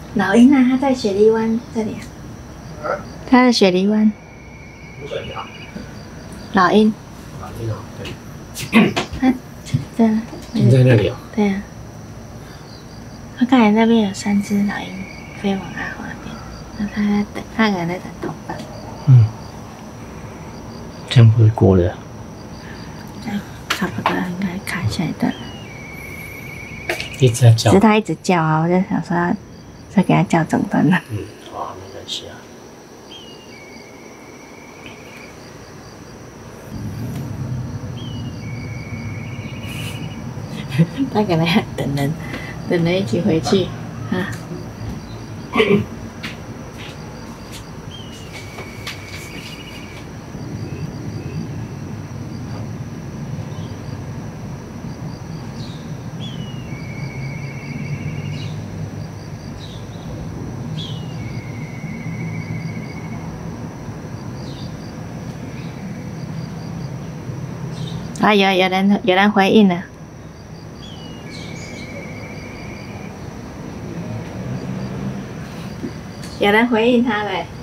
老鹰啊，它在雪梨湾这里啊。它在雪梨湾。 这里啊。 老鹰。 老鹰啊，对。 它在。 停在那里哦。 对啊。它刚才那边有3只老鹰飞往阿华那边，那它在等，它可能在等同伴。 嗯。这样不会过了。 差不多应该看下一段。 一直在叫。 只是它一直叫啊，我就想说要再给它叫整段了。 嗯，好，没关系啊。 他可能要等人一起回去啊。啊，有人回应了。有人回应他嘞。